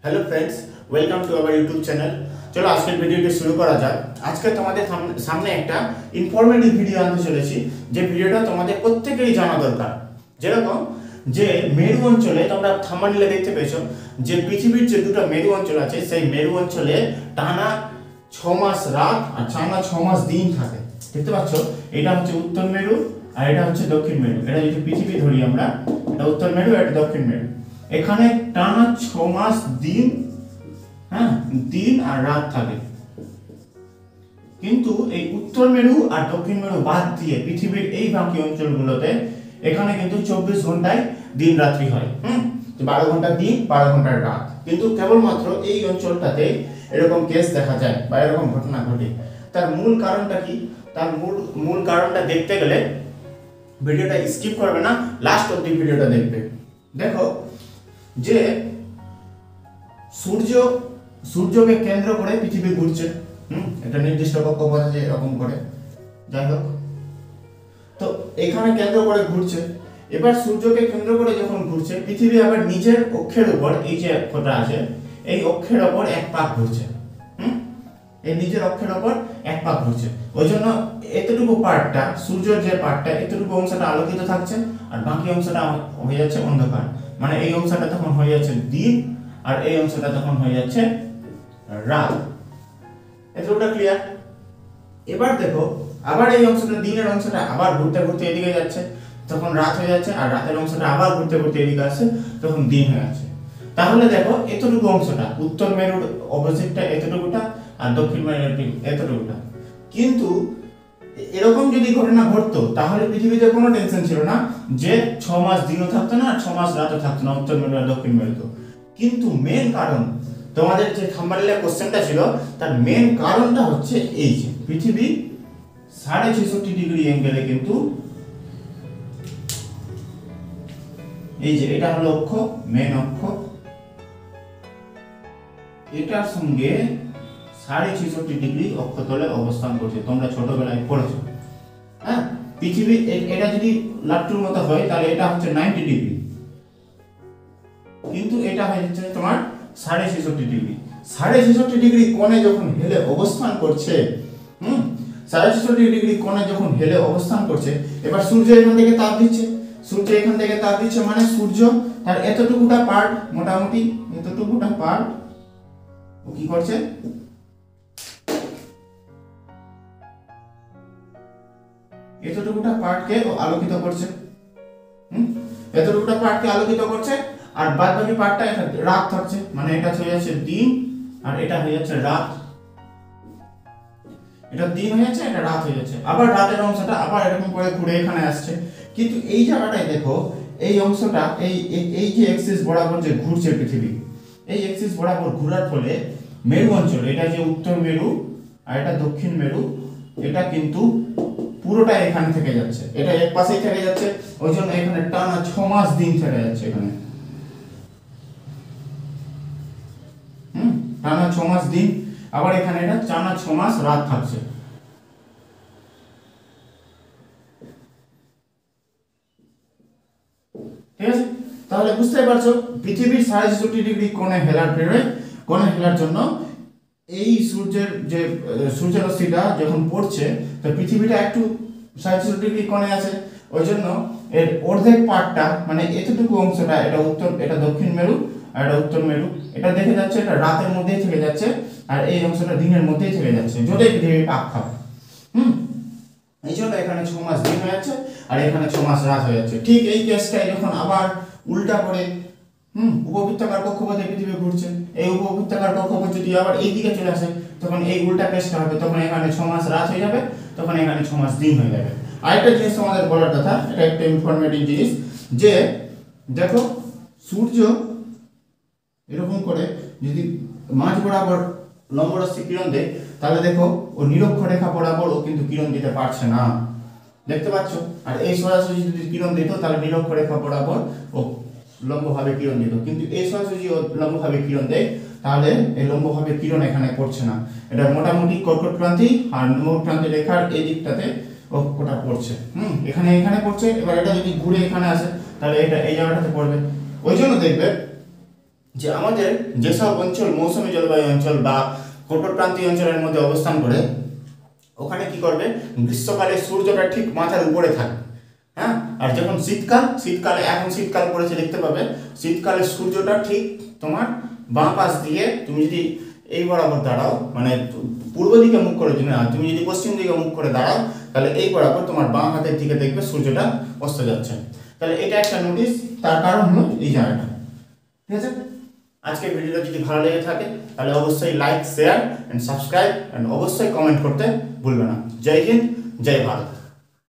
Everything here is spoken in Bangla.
Hello friends, welcome to our YouTube channel. चलो আজকের ভিডিওটি শুরু করা যাক। আজকে তোমাদের সামনে একটা ইনফরমেটিভ ভিডিও আনতে চলেছি, যে ভিডিওটা তোমাদের প্রত্যেকেরই জানা দরকার। যেরকম যে মেরু অঞ্চলে তোমরা থাম্বনেইলে দেখতে পেয়েছো যে পৃথিবীর যে দুটো মেরু অঞ্চল আছে, সেই মেরু অঞ্চলে টানা 6 মাস রাত আর টানা 6 মাস দিন থাকে। দেখতে পাচ্ছ, এটা হচ্ছে উত্তর মেরু আর এটা হচ্ছে দক্ষিণ মেরু। এটা যদি পৃথিবী ধরি আমরা, এটা উত্তর মেরু আর এটা দক্ষিণ মেরু। এখানে টানা 6 মাস দিন দিন আর রাত থাকে। কিন্তু এই উত্তর মেরু আর দক্ষিণ মেরু বাদ দিয়ে পৃথিবীর এই বাকি অঞ্চলগুলোতে এখানে কিন্তু 24 ঘন্টায় দিন রাত্রি হয়। 12 ঘন্টা দিন 12 ঘন্টার রাত। কিন্তু কেবলমাত্র এই অঞ্চলটাতে এরকম কেস দেখা যায় বা এরকম ঘটনা ঘটে। তার মূল কারণটা কি? তার মূল কারণটা দেখতে গেলে ভিডিওটা স্কিপ করবে না, লাস্ট অবধি ভিডিওটা দেখবে। দেখো যে সূর্যকে কেন্দ্র করে পৃথিবী ঘুরছে। একটা নির্দিষ্ট কক্ষপথে যে এরকম করে, যাই হোক, তো এখানে কেন্দ্র করে ঘুরছে। এবার সূর্যকে কেন্দ্র করে যখন ঘুরছে, পৃথিবী আবার নিজের অক্ষের উপর, এই যে অক্ষটা আছে এই অক্ষের উপর এক পাক ঘুরছে। এই নিজের অক্ষের উপর এক পাক ঘুরছে। ওই জন্য এতটুকু পার্টটা, সূর্যের যে পার্টটা, এতটুকু অংশটা আলোকিত থাকছে আর বাকি অংশটা হয়ে যাচ্ছে অন্ধকার। মানে এই অংশটা তখন হয়ে যাচ্ছে দিন আর এই অংশটা তখন হয়ে যাচ্ছে রাত। এতটা ক্লিয়ার? এবার দেখো, আবার এই অংশটা, দিনের অংশটা আবার ঘুরতে ঘুরতে এদিকে যাচ্ছে, তখন রাত হয়ে যাচ্ছে। আর রাতের অংশটা আবার ঘুরতে ঘুরতে এদিকে আসছে, তখন দিন হয়ে যাচ্ছে। তাহলে দেখো, এতটুকু অংশটা উত্তর মেরুর অপোজিটটা এতটুকুটা আর দক্ষিণ মেরুর এতটুকুটা। কিন্তু এরকম যদি ঘটনা ঘটতো তাহলে পৃথিবীতে কোনো টেনশন ছিল না যে 6 মাস দিনও থাকতো না আর 6 মাস রাতও থাকতো না উত্তর মেরু আর দক্ষিণ মেরুতে। কিন্তু মেন কারণ, তোমাদের যে থাম্বনেইলে কোশ্চেনটা ছিল, তার মেন কারণটা হচ্ছে এই যে পৃথিবী 66.5 ডিগ্রি অ্যাঙ্গেলে কিন্তু, এই যে এটা হলো অক্ষ, মেন অক্ষ, এটার সঙ্গে 66.5 ডিগ্রি অক্ষতলে অবস্থান করছে। তোমরা ছোটবেলায় পড়েছো। পৃথিবী এটা যদি লাট্টুর মতো হয় তাহলে এটা হচ্ছে 90 ডিগ্রি, কিন্তু এটা হচ্ছে তোমার 66.5 ডিগ্রি। 66.5 ডিগ্রি কোণে যখন হেলে অবস্থান করছে, 66.5 ডিগ্রি কোণে যখন হেলে অবস্থান করছে, এবার সূর্য এখান থেকে তাপ দিচ্ছে। সূর্য এখান থেকে তাপ দিচ্ছে মানে সূর্য তার এতটুকুটা পার্ট, মোটামুটি এতটুকুটা পার্ট ও কি করছে, এতটুকুটা পার্টকে ও আলোকিত করছে। এতটুকুটা পার্টকে আলোকিত করছে আর বাদ বাকি পার্টটা রাত থাকছে। মানে এটা হয়ে যাচ্ছে দিন আর এটা হয়ে যাচ্ছে রাত। এটা দিন হয়ে যাচ্ছে, এটা রাত হয়ে যাচ্ছে। আবার রাতের অংশটা আবার এরকম করে ঘুরে এখানে আসছে। কিন্তু এই জায়গাটায় দেখো, এই অংশটা এই যে এক্সিস বরাবর যে ঘুরছে পৃথিবী, এই এক্সিস বরাবর ঘোরার ফলে মেরু অঞ্চল, এটা যে উত্তর মেরু আর এটা দক্ষিণ মেরু, এটা কিন্তু পুরোটা এখানে থেকে যাচ্ছে। এটা এক পাশেই থেকে যাচ্ছে। ওই জন্য এখানে টানা 6 মাস দিন থেকে যাচ্ছে এখানে। টানা 6 মাস দিন, আবার এখানে এটা টানা 6 মাস রাত থাকছে। ঠিক আছে? তাহলে বুঝতেই পারছো পৃথিবীর 66 ডিগ্রি কোণে হেলার জন্য এই সূর্যের যে সূর্যরশ্মিটা যখন পড়ছে, তো পৃথিবীটা একটু 66 ডিগ্রি কোণে আছে। ওই জন্য এর অর্ধেক পার্টটা, মানে এতটুকু অংশটা, এটা দক্ষিণ মেরু আর এটা উত্তর মেরু, এটা দেখে যাচ্ছে এটা রাতের মধ্যেই থেকে যাচ্ছে আর এই অংশটা দিনের মধ্যেই থেকে যাচ্ছে, যদি পৃথিবী পাক খাবে। এই জন্য এখানে 6 মাস দিন হয়ে যাচ্ছে আর এখানে 6 মাস রাত হয়ে যাচ্ছে। ঠিক এই কেসটাই যখন আবার উল্টা করে উপবৃত্তাকার কক্ষপথে পৃথিবী ঘুরছে, এই উপবৃত্তাকার কক্ষপথ যদি আবার এই দিকে চলে আসে, তখন এই উল্টা কেসটা হবে। তখন এখানে 6 মাস রাত হয়ে যাবে, তখন এখানে 6 মাস দিন হয়ে যাবে। আরেকটা জিনিস তোমাদের বলার কথা, এটা একটা ইনফরমেটিভ জিনিস, যে দেখো সূর্য এরকম করে যদি মাঝ বরাবর লম্বরশ্মি কিরণ দেয়, তাহলে দেখো ও নিরক্ষরেখা বরাবর ও কিন্তু কিরণ দিতে পারছে না। দেখতে পাচ্ছ? আর এই সরাসরি যদি কিরণ দিত তাহলে নিরক্ষরেখা বরাবর ও লম্বভাবে কিরণ দিত। কিন্তু এই সরাসরি ও লম্বভাবে কিরণ দেয়, তাহলে এই লম্বভাবে কিরণ এখানে পড়ছে না। এটা মোটামুটি কর্কট ক্রান্তি আর নমক ক্রান্তি রেখার এই দিকটাতে ওটা পড়ছে। এখানে পড়ছে। এবার এটা যদি ঘুরে এখানে আসে তাহলে এটা এই জায়গাটাতে পড়বে। ওই জন্য দেখবে যে আমাদের যেসব অঞ্চল মৌসুমী জলবায়ু অঞ্চল বা কটকক্রান্তীয় অঞ্চলের মধ্যে অবস্থান করে, ওখানে কি করবে, গ্রীষ্মকালে সূর্যটা ঠিক মাথার উপরে থাকে। হ্যাঁ, আর যখন শীতকালে এখন শীতকাল পড়েছে দেখতে পাবে, শীতকালে সূর্যটা ঠিক তোমার বাঁ পাশ দিয়ে, তুমি যদি এই বরাবর দাঁড়াও, মানে পূর্ব দিকে মুখ করে, তুমি যদি পশ্চিম দিকে মুখ করে দাঁড়াও, তাহলে এই বরাবর তোমার বাঁ হাতের দিকে দেখবে সূর্যটা অস্ত যাচ্ছে। তাহলে এটা একটা নোটিস, তার কারণ হলো এই জায়গাটা। ঠিক আছে, আজকের ভিডিওটা যদি ভালো লেগে থাকে তাহলে অবশ্যই like, share and subscribe and অবশ্যই কমেন্ট করতে ভুলবে না। জয় হিন্দ, জয় ভারত।